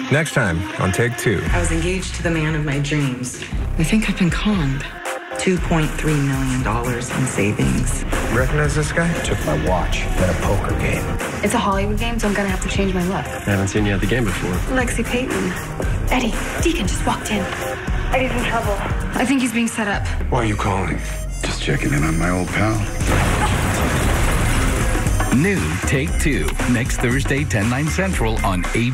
Next time on Take Two. I was engaged to the man of my dreams. I think I've been conned. $2.3 million in savings. Recognize this guy? Took my watch at a poker game. It's a Hollywood game, so I'm gonna have to change my look. I haven't seen you at the game before. Lexi Payton. Eddie, Deacon just walked in. Eddie's in trouble. I think he's being set up. Why are you calling? Just checking in on my old pal. New Take Two, next Thursday, 10/9 Central on ABC.